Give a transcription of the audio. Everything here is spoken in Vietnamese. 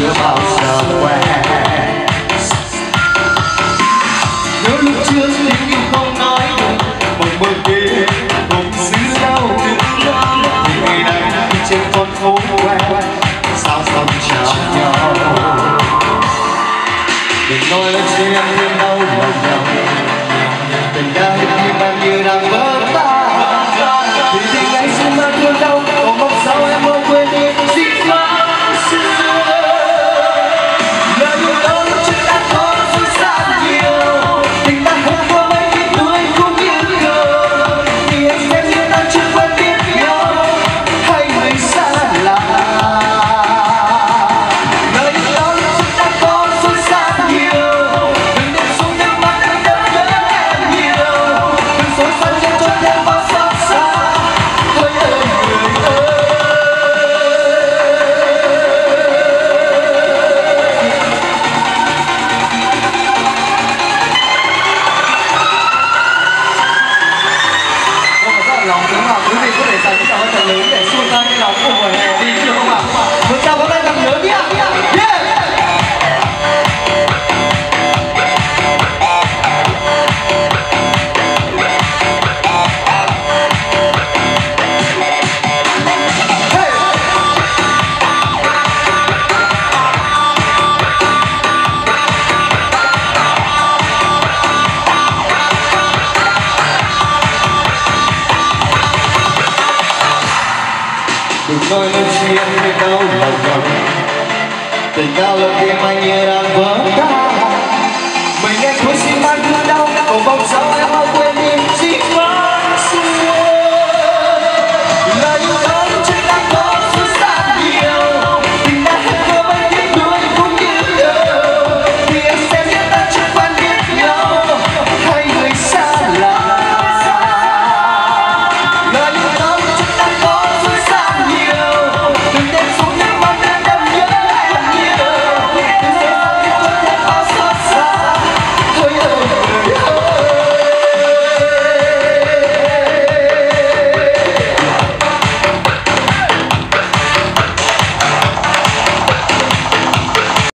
chưa bao giờ quen. Nhớ lúc trước tình yêu không nói được, mộng mơ kia cùng xứ đau đớn lắm. Thì ngày nay khi trên con phố quen, sao không chào nhau. Đừng nói lên chuyện em thương đau lòng nhau, tình đã hết tim em như đang vỡ tan. Thì ngày xưa mà thương đau, còn mong sao em mau quên đi dĩ vãng xưa. Lời yêu đó lúc trước đã có dối gian nhiều, tình ta không có mấy khi tuổi cũng như cờ. Thì anh xem như ta chưa quen biết nhau, hay người xa lạ. Lời yêu đó lúc trước đã có dối gian nhiều, đừng để xuống nước mắt anh đớn nhớ em nhiều. Đừng dối gian cho thêm bao xót xa. Thôi ơi người ơi. Rất là lòng đúng không? Quý vị có thể dành cái tràng thật lớn để xuôi ra cái lòng của mùa hè đi chưa không ạ? Một tràng pháo tay thật lớn đi ạ! Yeah! Đừng nói lên chuyện về đau lòng nhau, tình ta là tim anh như đang vỡ tan. Mình nghe